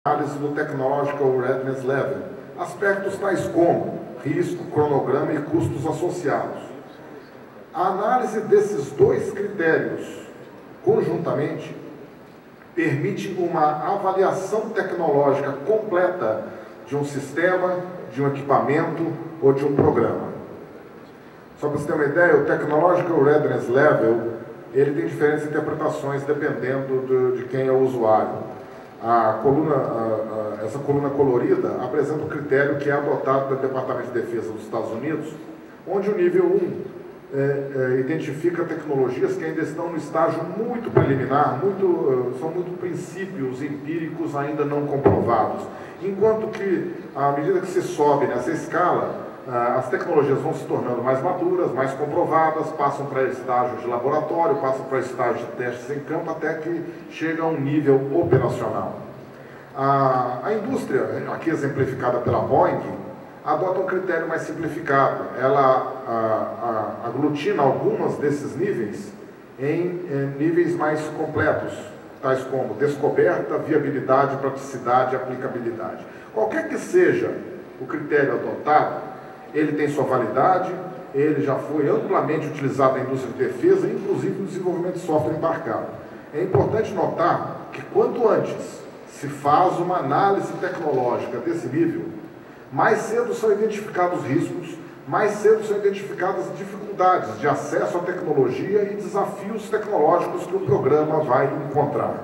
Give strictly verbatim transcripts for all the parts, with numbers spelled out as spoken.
análise do Technological Readiness Level, aspectos tais como risco, cronograma e custos associados. A análise desses dois critérios conjuntamente permite uma avaliação tecnológica completa de um sistema, de um equipamento ou de um programa. Só para você ter uma ideia, o Technological Readiness Level, ele tem diferentes interpretações dependendo de, de quem é o usuário. A coluna, a, a, essa coluna colorida apresenta o critério que é adotado pelo Departamento de Defesa dos Estados Unidos, onde o nível um é, é, identifica tecnologias que ainda estão no estágio muito preliminar, muito, são muito princípios empíricos ainda não comprovados. Enquanto que, à medida que se sobe nessa escala, as tecnologias vão se tornando mais maduras, mais comprovadas, passam para estágio de laboratório, passam para estágio de testes em campo, até que chega a um nível operacional. A, a indústria, aqui exemplificada pela Boeing, adota um critério mais simplificado. Ela a, a, aglutina algumas desses níveis em, em níveis mais completos, tais como descoberta, viabilidade, praticidade e aplicabilidade. Qualquer que seja o critério adotado, ele tem sua validade, ele já foi amplamente utilizado na indústria de defesa, inclusive no desenvolvimento de software embarcado. É importante notar que quanto antes se faz uma análise tecnológica desse nível, mais cedo são identificados riscos, mais cedo são identificadas dificuldades de acesso à tecnologia e desafios tecnológicos que o programa vai encontrar.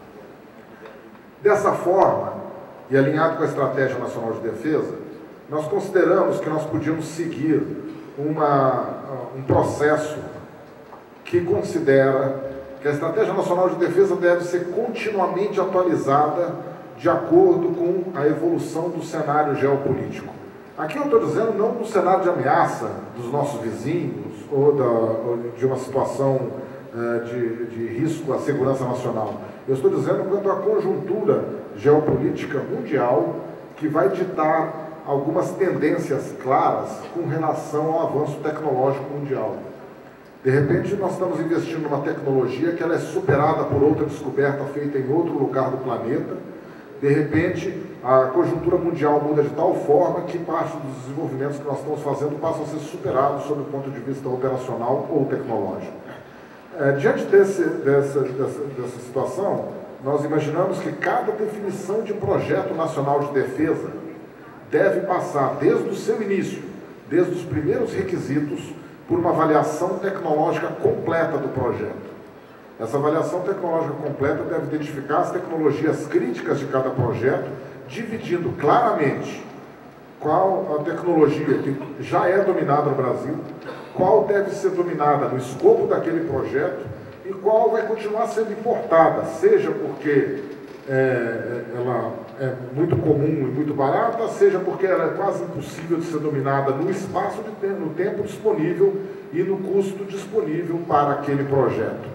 Dessa forma, e alinhado com a Estratégia Nacional de Defesa, nós consideramos que nós podíamos seguir uma, um processo que considera que a Estratégia Nacional de Defesa deve ser continuamente atualizada de acordo com a evolução do cenário geopolítico. Aqui eu estou dizendo não do cenário de ameaça dos nossos vizinhos ou, da, ou de uma situação eh, de, de risco à segurança nacional. Eu estou dizendo quanto à conjuntura geopolítica mundial que vai ditar algumas tendências claras com relação ao avanço tecnológico mundial. De repente, nós estamos investindo numa tecnologia que ela é superada por outra descoberta feita em outro lugar do planeta. De repente, a conjuntura mundial muda de tal forma que parte dos desenvolvimentos que nós estamos fazendo passam a ser superados sob o ponto de vista operacional ou tecnológico. É, diante desse, dessa, dessa, dessa situação, nós imaginamos que cada definição de projeto nacional de defesa deve passar desde o seu início, desde os primeiros requisitos, por uma avaliação tecnológica completa do projeto. Essa avaliação tecnológica completa deve identificar as tecnologias críticas de cada projeto, dividindo claramente qual a tecnologia que já é dominada no Brasil, qual deve ser dominada no escopo daquele projeto e qual vai continuar sendo importada, seja porque é, ela é muito comum e muito barata, seja porque ela é quase impossível de ser dominada no espaço, de tempo, no tempo disponível e no custo disponível para aquele projeto.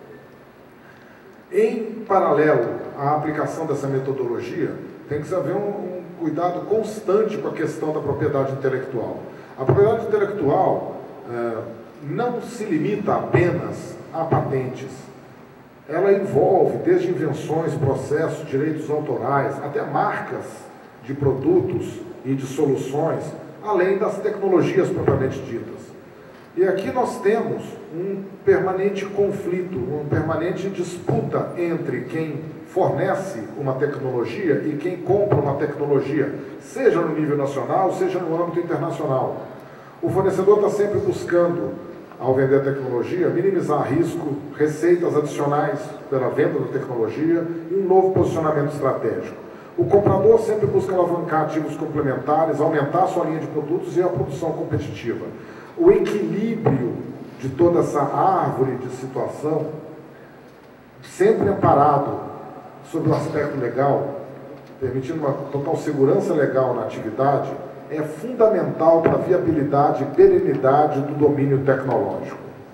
Em paralelo à aplicação dessa metodologia, tem que haver um, um cuidado constante com a questão da propriedade intelectual. A propriedade intelectual é, não se limita apenas a patentes. Ela envolve desde invenções, processos, direitos autorais, até marcas de produtos e de soluções, além das tecnologias propriamente ditas. E aqui nós temos um permanente conflito, uma permanente disputa entre quem fornece uma tecnologia e quem compra uma tecnologia, seja no nível nacional, seja no âmbito internacional. O fornecedor está sempre buscando, ao vender tecnologia, minimizar risco, receitas adicionais pela venda da tecnologia e um novo posicionamento estratégico. O comprador sempre busca alavancar ativos complementares, aumentar a sua linha de produtos e a produção competitiva. O equilíbrio de toda essa árvore de situação, sempre amparado sobre o aspecto legal, permitindo uma total segurança legal na atividade, é fundamental para a viabilidade e perenidade do domínio tecnológico.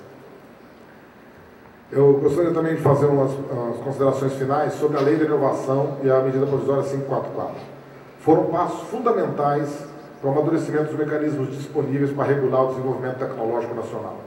Eu gostaria também de fazer umas, umas considerações finais sobre a Lei da Inovação e a Medida Provisória quinhentos e quarenta e quatro. Foram passos fundamentais para o amadurecimento dos mecanismos disponíveis para regular o desenvolvimento tecnológico nacional.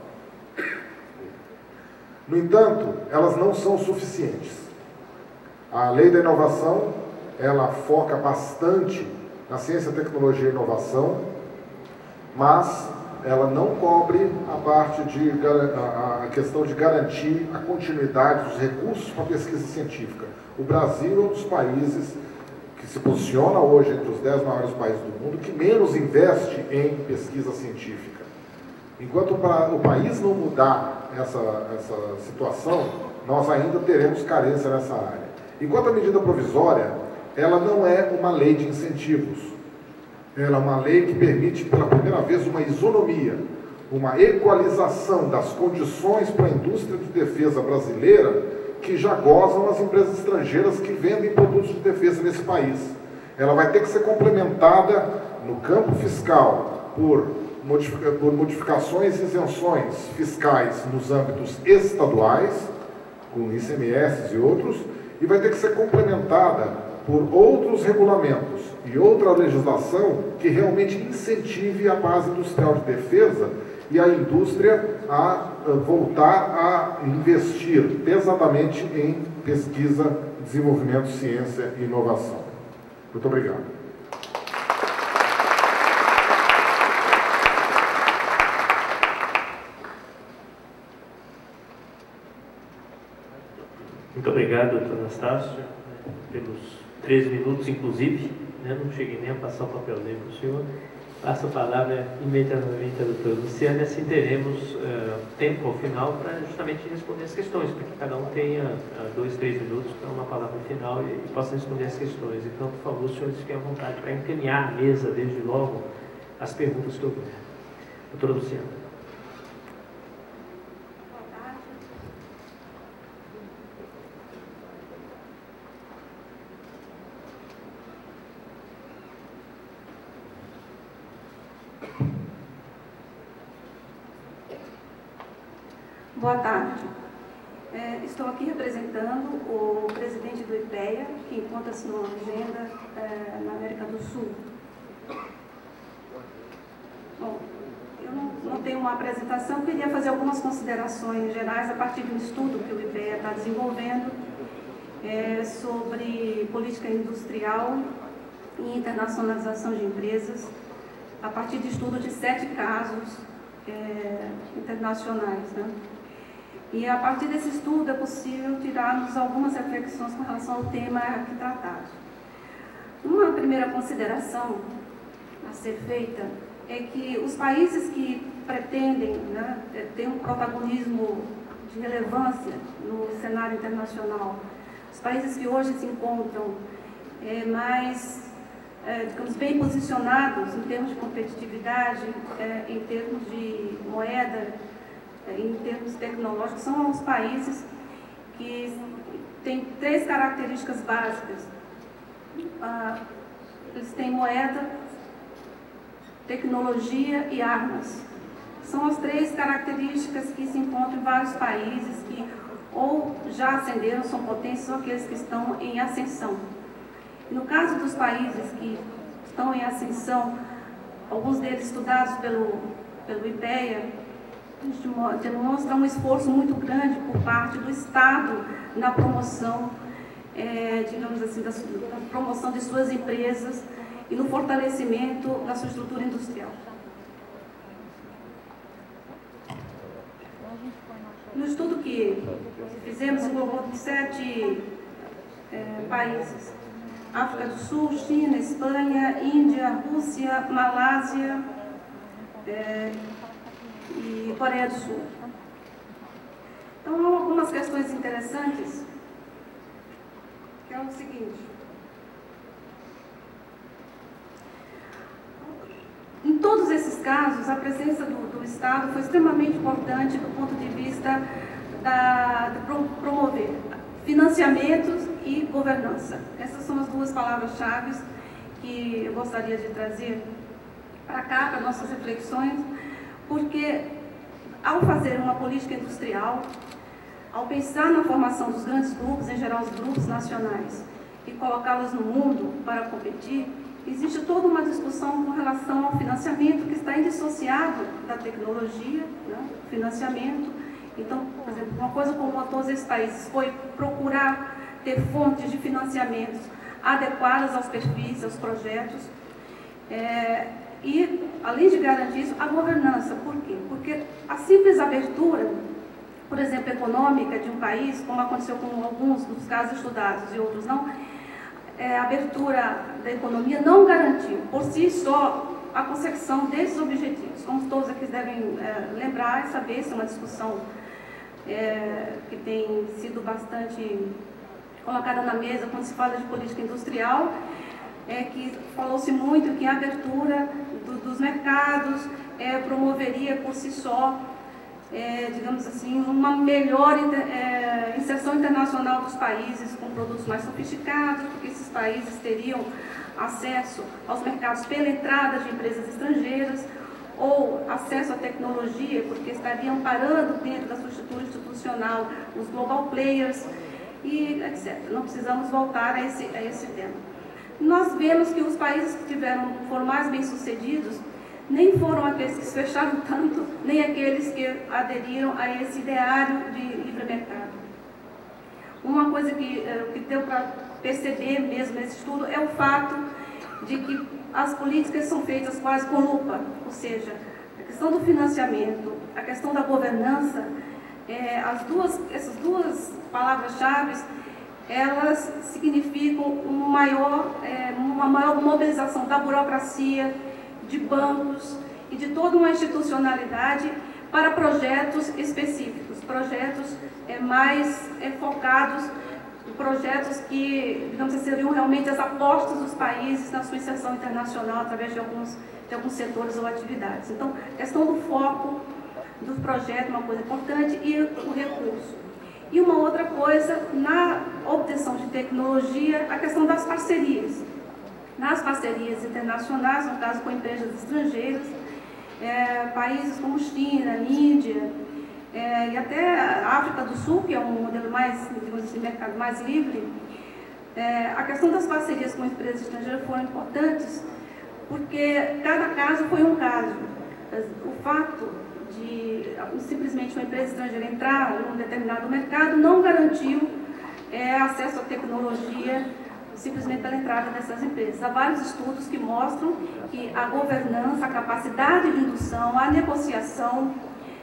No entanto, elas não são suficientes. A Lei da Inovação ela foca bastante na ciência, tecnologia e inovação, mas ela não cobre a parte de a questão de garantir a continuidade dos recursos para a pesquisa científica. O Brasil é um dos países que se posiciona hoje entre os dez maiores países do mundo que menos investe em pesquisa científica. Enquanto o país não mudar essa, essa situação, nós ainda teremos carência nessa área. Enquanto a medida provisória, ela não é uma lei de incentivos. Ela é uma lei que permite, pela primeira vez, uma isonomia, uma equalização das condições para a indústria de defesa brasileira que já gozam as empresas estrangeiras que vendem produtos de defesa nesse país. Ela vai ter que ser complementada no campo fiscal por, modific- por modificações e isenções fiscais nos âmbitos estaduais, com I C M S e outros, e vai ter que ser complementada por outros regulamentos e outra legislação que realmente incentive a base industrial de defesa e a indústria a voltar a investir pesadamente em pesquisa, desenvolvimento, ciência e inovação. Muito obrigado. Muito obrigado, doutor Anastácio, pelos treze minutos, inclusive, né? Não cheguei nem a passar o papelzinho para o senhor. Passo a palavra imediatamente à doutora Luciana, assim teremos uh, tempo ao final para justamente responder as questões, para que cada um tenha uh, dois, três minutos para uma palavra final e, e possa responder as questões. Então, por favor, os senhores fiquem à vontade para encaminhar a mesa, desde logo, as perguntas que houver. Doutora Luciana. Boa tarde. É, estou aqui representando o presidente do IPEA, que encontra-se numa agenda é, na América do Sul. Bom, eu não, não tenho uma apresentação, queria fazer algumas considerações gerais a partir de um estudo que o IPEA está desenvolvendo é, sobre política industrial e internacionalização de empresas, a partir de estudo de sete casos é, internacionais, né? E a partir desse estudo é possível tirarmos algumas reflexões com relação ao tema aqui tratado. Uma primeira consideração a ser feita é que os países que pretendem, né, ter um protagonismo de relevância no cenário internacional, os países que hoje se encontram é, mais, é, digamos, bem posicionados em termos de competitividade, é, em termos de moeda, em termos tecnológicos, são os países que têm três características básicas. Ah, eles têm moeda, tecnologia e armas. São as três características que se encontram em vários países que ou já ascenderam, são potências, ou aqueles que estão em ascensão. No caso dos países que estão em ascensão, alguns deles estudados pelo, pelo IPEA, demonstra um esforço muito grande por parte do Estado na promoção, é, digamos assim, da, da promoção de suas empresas e no fortalecimento da sua estrutura industrial. No estudo que fizemos, englobou sete é, países: África do Sul, China, Espanha, Índia, Rússia, Malásia, é, e Coreia do Sul. Então, há algumas questões interessantes, que é o seguinte. Em todos esses casos, a presença do, do Estado foi extremamente importante do ponto de vista da, de pro, promover financiamentos e governança. Essas são as duas palavras-chave que eu gostaria de trazer para cá, para nossas reflexões, porque ao fazer uma política industrial, ao pensar na formação dos grandes grupos, em geral os grupos nacionais, e colocá-los no mundo para competir, existe toda uma discussão com relação ao financiamento que está indissociado da tecnologia, né? Financiamento. Então, por exemplo, uma coisa comum a todos esses países foi procurar ter fontes de financiamentos adequadas aos perfis, aos projetos. É, e, além de garantir isso, a governança. Por quê? Porque a simples abertura, por exemplo, econômica de um país, como aconteceu com alguns dos casos estudados e outros não, é, a abertura da economia não garantiu, por si só, a consecução desses objetivos. Como todos aqui devem é, lembrar e saber, isso é uma discussão é, que tem sido bastante colocada na mesa quando se fala de política industrial, é que falou-se muito que a abertura do, dos mercados é, promoveria por si só, é, digamos assim, uma melhor é, inserção internacional dos países com produtos mais sofisticados, porque esses países teriam acesso aos mercados pela entrada de empresas estrangeiras, ou acesso à tecnologia, porque estariam parando dentro da sua estrutura institucional os global players, e etcétera. Não precisamos voltar a esse, a esse tema. Nós vemos que os países que tiveram, foram mais bem-sucedidos nem foram aqueles que se fecharam tanto, nem aqueles que aderiram a esse ideário de livre mercado. Uma coisa que, que deu para perceber mesmo nesse estudo é o fato de que as políticas são feitas quase com lupa, ou seja, a questão do financiamento, a questão da governança, é, as duas, essas duas palavras-chave, elas significam uma maior, é, uma maior mobilização da burocracia, de bancos e de toda uma institucionalidade para projetos específicos, projetos é, mais é, focados, projetos que, digamos assim, seriam realmente as apostas dos países na sua inserção internacional através de alguns, de alguns setores ou atividades. Então, a questão do foco do projeto é uma coisa importante, e o recurso. E uma outra coisa, na obtenção de tecnologia, a questão das parcerias. Nas parcerias internacionais, no caso com empresas estrangeiras, é, países como China, Índia, é, e até a África do Sul, que é um modelo mais, digamos assim, mercado mais livre, é, a questão das parcerias com empresas estrangeiras foram importantes, porque cada caso foi um caso. O fato de simplesmente uma empresa estrangeira entrar em um determinado mercado não garantiu é, acesso à tecnologia simplesmente pela entrada dessas empresas. Há vários estudos que mostram que a governança, a capacidade de indução, a negociação,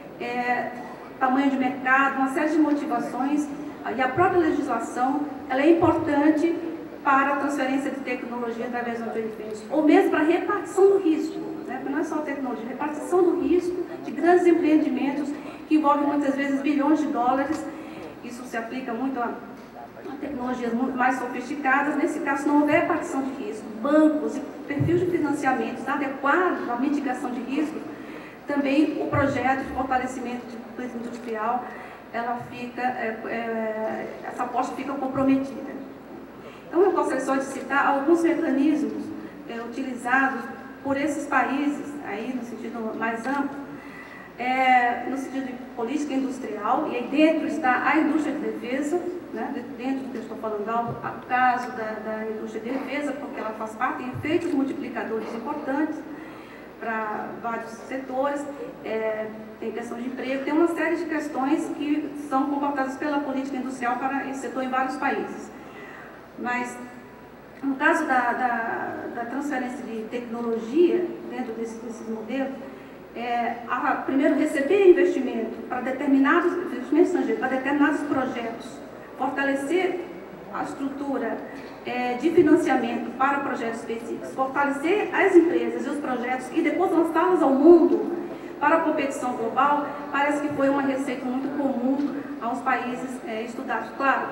é, tamanho de mercado, uma série de motivações e a própria legislação, ela é importante para a transferência de tecnologia através do joint venture, ou mesmo para a repartição do risco, né? Porque não é só a tecnologia, a repartição do risco de grandes empreendimentos que envolvem muitas vezes bilhões de dólares. Isso se aplica muito a tecnologias muito mais sofisticadas. Nesse caso, se não houver repartição de risco, bancos e perfil de financiamentos adequados à mitigação de risco, também o projeto de fortalecimento de política industrial, ela fica, é, é, essa aposta fica comprometida. Então, eu gostaria só de citar alguns mecanismos é, utilizados por esses países, aí no sentido mais amplo, é, no sentido de política industrial, e aí dentro está a indústria de defesa, né, dentro do que eu estou falando, o caso da, da indústria de defesa, porque ela faz parte, tem efeitos multiplicadores importantes para vários setores, é, tem questão de emprego, tem uma série de questões que são comportadas pela política industrial para esse setor em vários países. Mas, no caso da, da, da transferência de tecnologia, dentro desse, desses modelos, é, a, primeiro, receber investimento para determinados, investimento estrangeiro, para determinados projetos, fortalecer a estrutura é, de financiamento para projetos específicos, fortalecer as empresas e os projetos e depois lançá-los ao mundo para a competição global, parece que foi uma receita muito comum aos países é, estudados. Claro,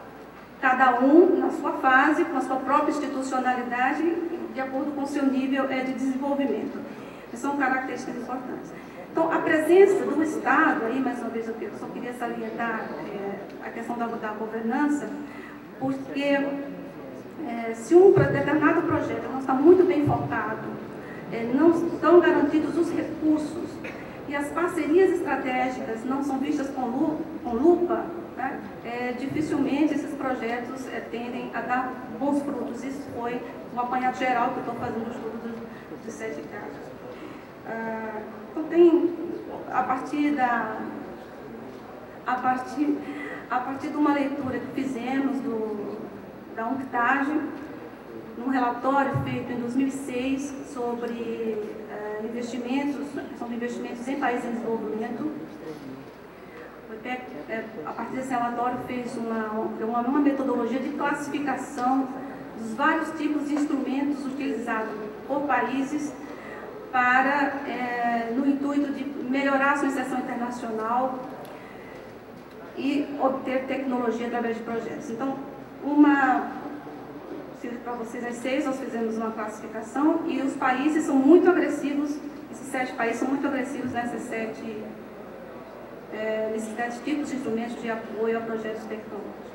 cada um na sua fase, com a sua própria institucionalidade, de acordo com o seu nível é, de desenvolvimento. São características importantes. Então, a presença do Estado, aí mais uma vez eu só queria salientar é, a questão da, da governança, porque é, se um determinado projeto não está muito bem focado, é, não estão garantidos os recursos e as parcerias estratégicas não são vistas com lupa, com lupa né, é, dificilmente esses projetos é, tendem a dar bons frutos. Isso foi um apanhado geral que eu estou fazendo no estudo dos, dos sete casos. Ah, então, tem, a partir da a partir, a partir de uma leitura que fizemos do, da UNCTAD, num relatório feito em dois mil e seis sobre uh, investimentos, são investimentos em países em desenvolvimento. O IPEA, a partir desse relatório, fez uma, uma, uma metodologia de classificação dos vários tipos de instrumentos utilizados por países para, é, no intuito de melhorar a sua inserção internacional e obter tecnologia através de projetos. Então, uma, para vocês as seis, nós fizemos uma classificação e os países são muito agressivos, esses sete países são muito agressivos nessas sete, é, nesses sete tipos de instrumentos de apoio a projetos tecnológicos.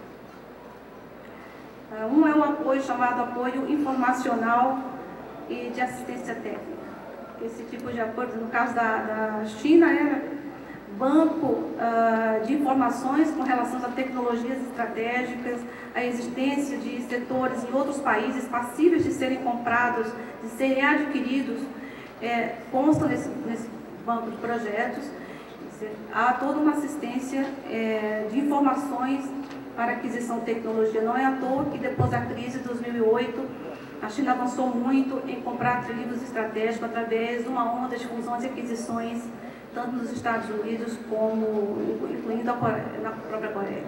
Um é um apoio chamado apoio informacional e de assistência técnica. Esse tipo de apoio, no caso da, da China, é banco uh, de informações com relação a tecnologias estratégicas, a existência de setores em outros países passíveis de serem comprados, de serem adquiridos, é, constam nesse, nesse banco de projetos. Há toda uma assistência é, de informações para aquisição de tecnologia. Não é à toa que depois da crise de dois mil e oito, a China avançou muito em comprar ativos estratégicos através de uma onda de fusões e aquisições, tanto nos Estados Unidos como incluindo a, Coreia, na própria Coreia.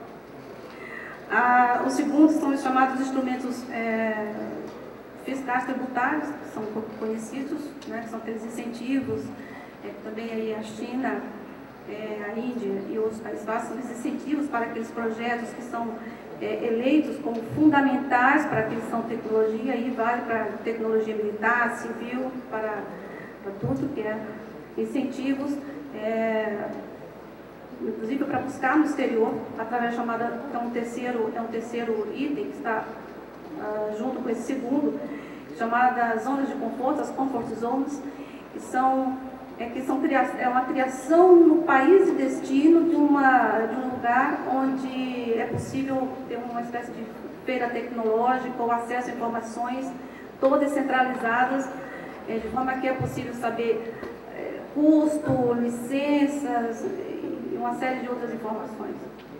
Ah, o segundo são os chamados instrumentos é, fiscais tributários, que são conhecidos, né, que são aqueles incentivos, é, também aí a China, é, a Índia e outros países são esses incentivos para aqueles projetos que são é, eleitos como fundamentais para a aquisição de tecnologia, e vale para tecnologia militar, civil, para, para tudo que é incentivos, é, inclusive para buscar no exterior, através da chamada, que é um terceiro, é um terceiro item que está uh, junto com esse segundo, chamada zonas de conforto, as comfort zones, que são, é, que são é uma criação no país de destino de, uma, de um lugar onde é possível ter uma espécie de feira tecnológica ou acesso a informações todas centralizadas, é, de forma que é possível saber é, custo, licenças e uma série de outras informações.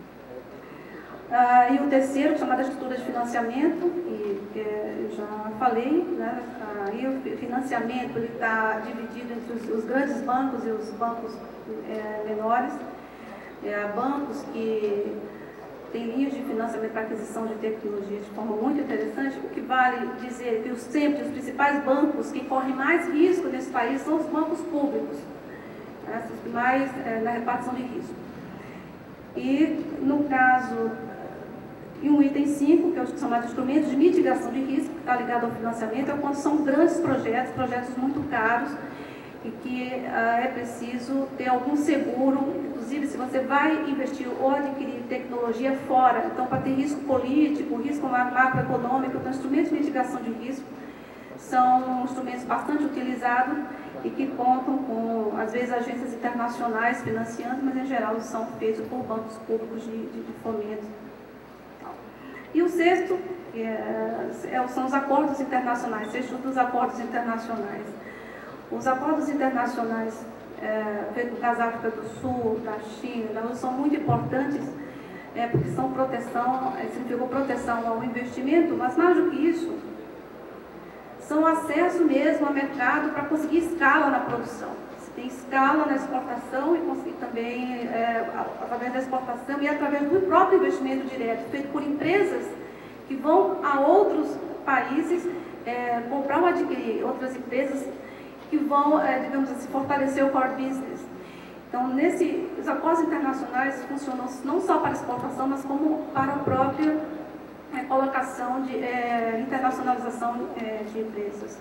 Ah, e o terceiro, chamado estrutura de financiamento, e, que eu já falei, né? Ah, e o financiamento está dividido entre os, os grandes bancos e os bancos é, menores. É, há bancos que têm linhas de financiamento para aquisição de tecnologia de forma muito interessante, o que vale dizer que os, sempre os principais bancos que correm mais risco nesse país são os bancos públicos, né? Os mais é, na repartição de risco. E no caso, e um item cinco, que é o chamado instrumento de mitigação de risco, que está ligado ao financiamento, é quando são grandes projetos, projetos muito caros, e que ah, é preciso ter algum seguro, inclusive se você vai investir ou adquirir tecnologia fora, então para ter risco político, risco macroeconômico, então instrumentos de mitigação de risco são instrumentos bastante utilizados e que contam com, às vezes, agências internacionais financiando, mas em geral são feitos por bancos públicos de, de, de fomento. E o sexto é, são os acordos internacionais, sexto dos acordos internacionais. Os acordos internacionais é, feitos no caso da África do Sul, da China, da Rússia, são muito importantes, é, porque são proteção, é, significou proteção ao investimento, mas mais do que isso, são acesso mesmo ao mercado para conseguir escala na produção. Você tem escala na exportação e conseguir também, é, através da exportação e através do próprio investimento direto, feito por empresas que vão a outros países é, comprar ou adquirir outras empresas que vão, é, digamos assim, fortalecer o core business. Então, nesse, os acordos internacionais funcionam não só para exportação, mas como para a própria é, colocação de é, internacionalização é, de empresas.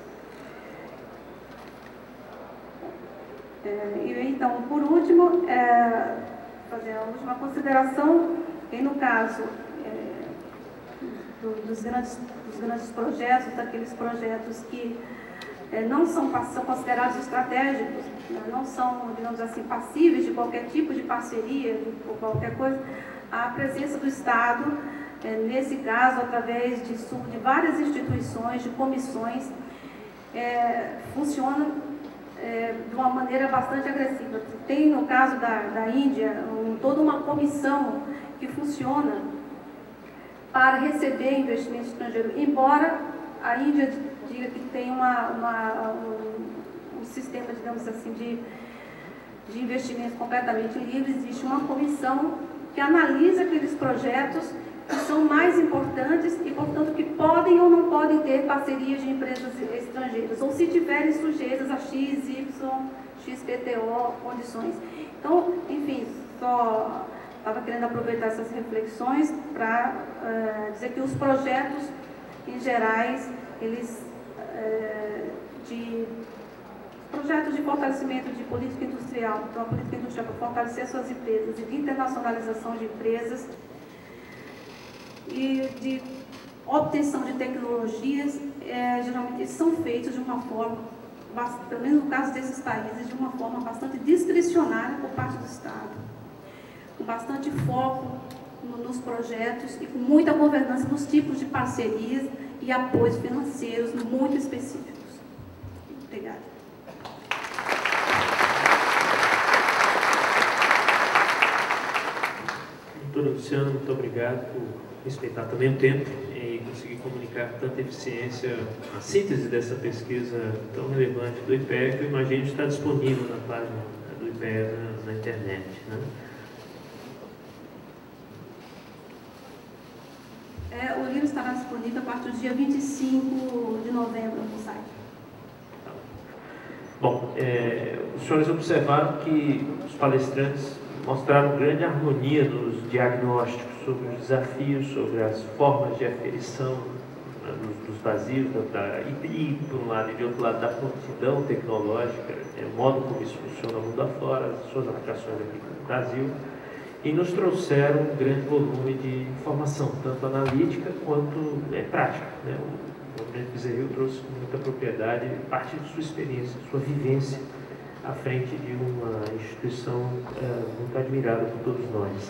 É, e então, por último, é, fazer a última consideração, e no caso é, do, dos, grandes, dos grandes projetos, daqueles projetos que é, não são, são considerados estratégicos, né, não são, digamos assim, passíveis de qualquer tipo de parceria ou qualquer coisa, a presença do Estado, é, nesse caso, através de, de várias instituições, de comissões, é, funciona É, de uma maneira bastante agressiva. Tem, no caso da, da Índia, um, toda uma comissão que funciona para receber investimento estrangeiro, embora a Índia diga que tem uma, uma, um, um sistema, digamos assim, de, de investimento completamente livre. Existe uma comissão que analisa aqueles projetos que são mais importantes e, portanto, que podem ou não podem ter parcerias de empresas estrangeiras, ou se tiverem sujeitas a X, Y, X P T O, condições. Então, enfim, só estava querendo aproveitar essas reflexões para uh, dizer que os projetos, em gerais, eles, uh, de projetos de fortalecimento de política industrial, então a política industrial para fortalecer suas empresas e de internacionalização de empresas, e de obtenção de tecnologias, é, geralmente eles são feitos de uma forma, pelo menos no caso desses países, de uma forma bastante discricionária por parte do Estado, com bastante foco no, nos projetos e com muita governança nos tipos de parcerias e apoios financeiros muito específicos. Obrigada. Doutora Luciana, muito obrigado por respeitar também o tempo e conseguir comunicar com tanta eficiência a síntese dessa pesquisa tão relevante do I P E A, que eu imagino está disponível na página do I P E A na, na internet, né? É, o livro estará disponível a partir do dia vinte e cinco de novembro no site. Bom, é, os senhores observaram que os palestrantes mostraram grande harmonia nos diagnósticos sobre os desafios, sobre as formas de aferição, né, dos, dos vazios, da, da, e, por um lado, e de outro lado, da prontidão tecnológica, é, o modo como isso funciona no mundo afora, as suas aplicações aqui no Brasil, e nos trouxeram um grande volume de informação, tanto analítica quanto é, prática. Né? O Almirante Bezerril trouxe com muita propriedade parte de sua experiência, de sua vivência, à frente de uma instituição é, muito admirada por todos nós.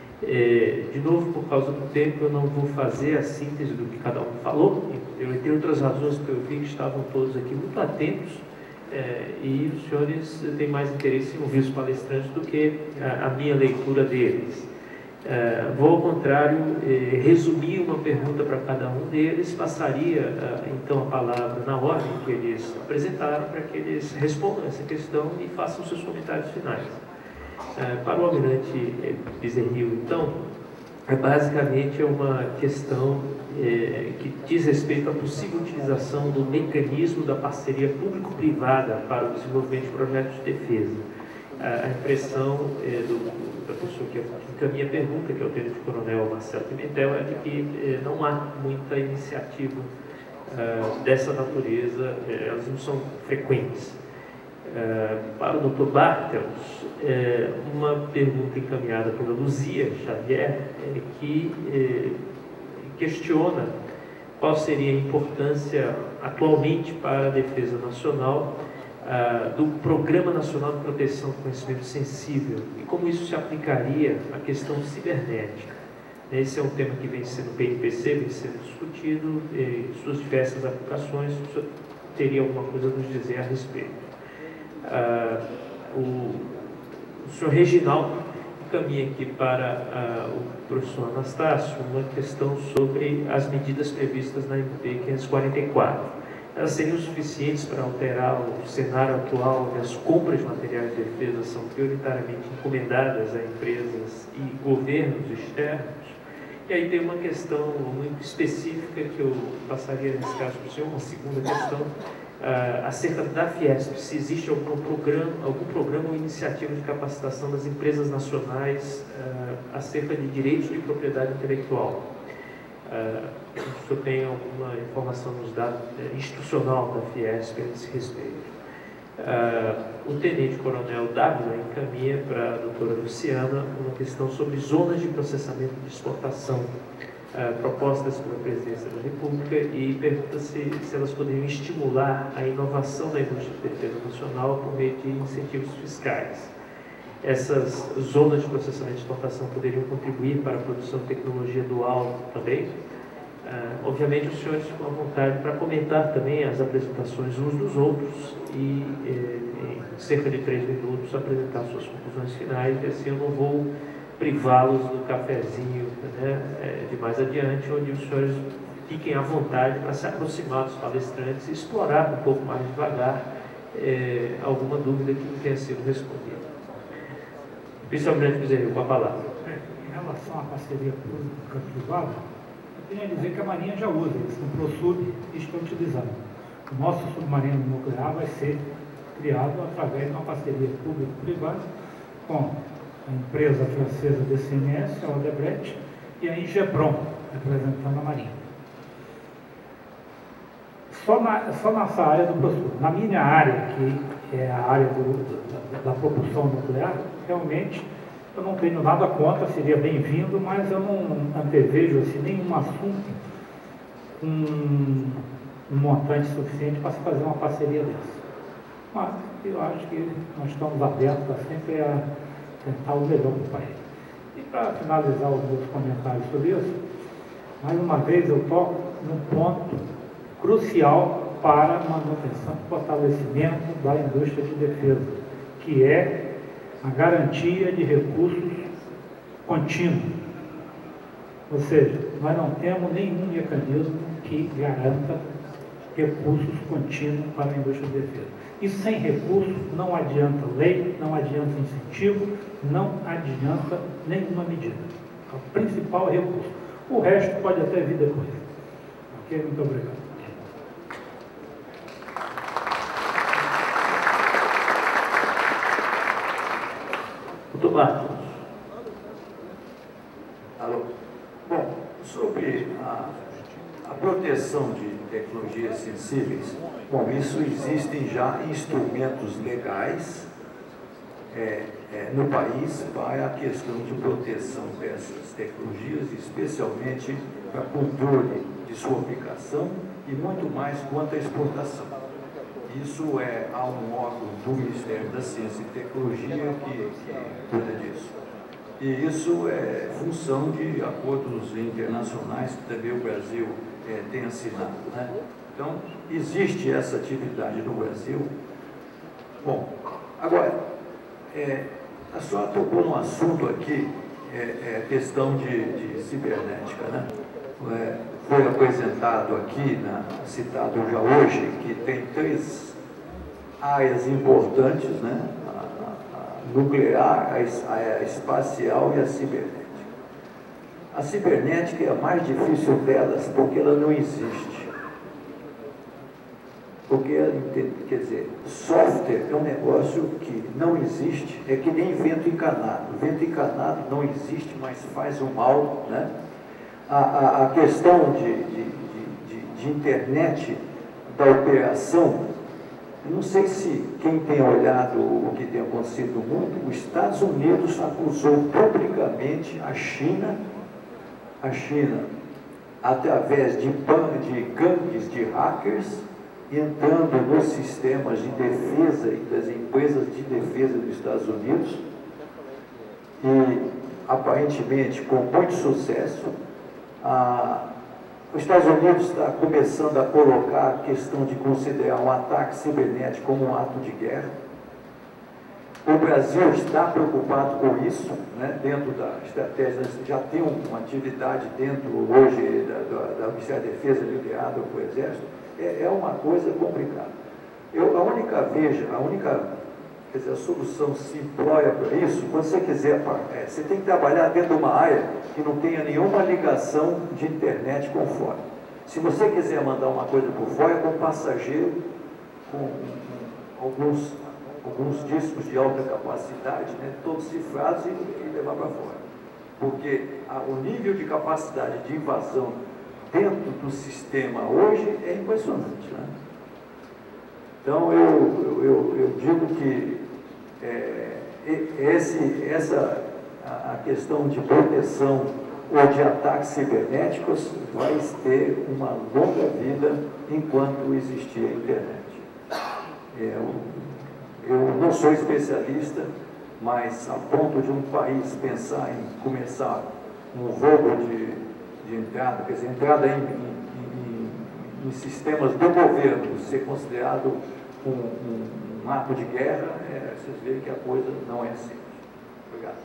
É, de novo, por causa do tempo, eu não vou fazer a síntese do que cada um falou. Eu tenho outras razões porque eu vi que estavam todos aqui muito atentos é, e os senhores têm mais interesse em ouvir os palestrantes do que a, a minha leitura deles. É, vou, ao contrário, é, resumir uma pergunta para cada um deles, passaria é, então a palavra na ordem que eles apresentaram para que eles respondam essa questão e façam seus comentários finais. É, para o Almirante Bezerril, então, é basicamente uma questão é, que diz respeito à possível utilização do mecanismo da parceria público-privada para o desenvolvimento de projetos de defesa. A, a impressão é, do da pessoa que encaminha a pergunta, que é o tenente-coronel Marcelo Pimentel, é de que eh, não há muita iniciativa uh, dessa natureza, eh, elas não são frequentes. Uh, para o doutor Bartels, eh, uma pergunta encaminhada pela Luzia Xavier, eh, que eh, questiona qual seria a importância atualmente para a defesa nacional Uh, do Programa Nacional de Proteção do Conhecimento Sensível e como isso se aplicaria à questão cibernética. Esse é um tema que vem sendo P N P C, vem sendo discutido em suas diversas aplicações. O senhor teria alguma coisa a nos dizer a respeito? Uh, o, o senhor Reginaldo encaminha aqui para uh, o professor Anastácio uma questão sobre as medidas previstas na M P quinhentos e quarenta e quatro. Elas seriam suficientes para alterar o cenário atual, onde as compras de materiais de defesa são prioritariamente encomendadas a empresas e governos externos? E aí tem uma questão muito específica que eu passaria nesse caso para o senhor, uma segunda questão, uh, acerca da Fiesp, se existe algum programa, algum programa ou iniciativa de capacitação das empresas nacionais uh, acerca de direitos de propriedade intelectual. Uh, o senhor tem alguma informação nos dados uh, institucional da Fiesp a esse respeito? Uh, o tenente-coronel Dávila encaminha para a doutora Luciana uma questão sobre zonas de processamento de exportação uh, propostas pela Presidência da República e pergunta se, se elas poderiam estimular a inovação da indústria de defesa nacional por meio de incentivos fiscais. Essas zonas de processamento de exportação poderiam contribuir para a produção de tecnologia dual também? Uh, obviamente, os senhores ficam à vontade para comentar também as apresentações uns dos outros e, eh, em cerca de três minutos, apresentar suas conclusões finais, e assim eu não vou privá-los do cafezinho, né, de mais adiante, onde os senhores fiquem à vontade para se aproximar dos palestrantes e explorar um pouco mais devagar é, alguma dúvida que não tenha sido respondida. Vice-almirante Bezerra, com a palavra. É, em relação à parceria pública-privada, eu tenho a dizer que a Marinha já usa, eles comprou sub e estão utilizando. O nosso submarino nuclear vai ser criado através de uma parceria público-privada com a empresa francesa D C M S, a Odebrecht, e a Ingebron, representando a Marinha. Só, na, só nessa área do Prosur. Na minha área, que é a área do, da, da propulsão nuclear, realmente eu não tenho nada contra, seria bem-vindo, mas eu não antevejo assim, nenhum assunto com um, um montante suficiente para se fazer uma parceria dessa. Mas eu acho que nós estamos abertos a sempre a tentar o melhor para o país. E para finalizar os meus comentários sobre isso, mais uma vez eu toco num ponto crucial para a manutenção e fortalecimento da indústria de defesa, que é a garantia de recursos contínuos. Ou seja, nós não temos nenhum mecanismo que garanta recursos contínuos para a indústria de defesa. E sem recursos não adianta lei, não adianta incentivo, não adianta nenhuma medida. O principal é recurso. O resto pode até vir depois. Ok? Muito obrigado. Doutor Marcos. Alô. Bom, sobre a, a proteção de tecnologias sensíveis, bom, isso existem já instrumentos legais é, é, no país para a questão de proteção dessas tecnologias, especialmente para controle de sua aplicação e muito mais quanto à exportação. Isso é, há um órgão do Ministério da Ciência e Tecnologia que, que cuida disso. E isso é função de acordos internacionais que também o Brasil é, tem assinado, né? Então, existe essa atividade no Brasil. Bom, agora, é, a senhora tocou num assunto aqui, é, é questão de, de cibernética, né? É, foi apresentado aqui, na, citado já hoje, que tem três áreas importantes, né? A, a, a nuclear, a, a espacial e a cibernética. A cibernética é a mais difícil delas porque ela não existe. Porque, quer dizer, software é um negócio que não existe, é que nem vento encanado. Vento encanado não existe, mas faz o mal, né? A, a, a questão de, de, de, de internet, da operação, eu não sei se quem tem olhado o que tem acontecido no mundo, os Estados Unidos acusou publicamente a China, a China, através de, de gangues de hackers, entrando nos sistemas de defesa e das empresas de defesa dos Estados Unidos, e aparentemente com muito sucesso. Ah, os Estados Unidos está começando a colocar a questão de considerar um ataque cibernético como um ato de guerra. O Brasil está preocupado com isso, né, dentro da estratégia, já tem uma atividade dentro hoje da, da, da Ministério da Defesa liderada pelo Exército, é, é uma coisa complicada. Eu, a única, veja, a única quer dizer, a solução simplória para isso, quando você quiser, é, você tem que trabalhar dentro de uma área que não tenha nenhuma ligação de internet com fora. Se você quiser mandar uma coisa por fora, com passageiro, com, com alguns, alguns discos de alta capacidade, né, todos cifrados e, e levar para fora. Porque a, o nível de capacidade de invasão dentro do sistema hoje é impressionante, né? Então, eu, eu, eu digo que é, esse, essa, a questão de proteção ou de ataques cibernéticos vai ter uma longa vida enquanto existir a internet. Eu, eu não sou especialista, mas a ponto de um país pensar em começar um roubo de, de entrada, quer dizer, entrada em, em, em, em sistemas do governo, ser considerado um, um, um ato de guerra, é, vocês veem que a coisa não é assim. Obrigado.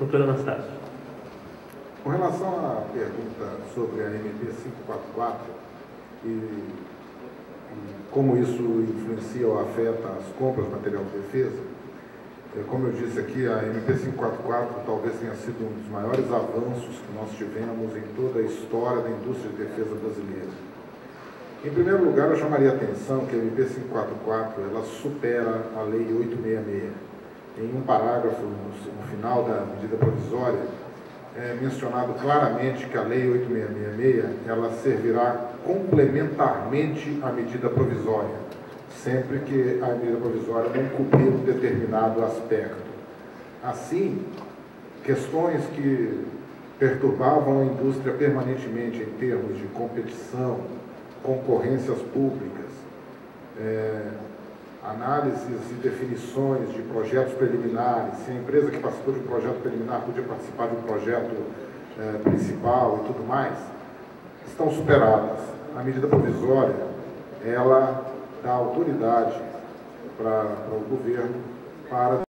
Doutor Anastácio. Com relação à pergunta sobre a M P quinhentos e quarenta e quatro e, e como isso influencia ou afeta as compras de material de defesa, é, como eu disse aqui, a M P quinhentos e quarenta e quatro talvez tenha sido um dos maiores avanços que nós tivemos em toda a história da indústria de defesa brasileira. Em primeiro lugar, eu chamaria a atenção que a M P quinhentos e quarenta e quatro ela supera a Lei oitocentos e sessenta e seis. Em um parágrafo no, no final da medida provisória, é mencionado claramente que a Lei oitocentos e sessenta e seis ela servirá complementarmente à medida provisória, sempre que a medida provisória não cobrir um determinado aspecto. Assim, questões que perturbavam a indústria permanentemente em termos de competição, concorrências públicas, é, análises e definições de projetos preliminares, se a empresa que participou de um projeto preliminar podia participar de um projeto é, principal e tudo mais, estão superadas. A medida provisória, ela dá autoridade para o governo para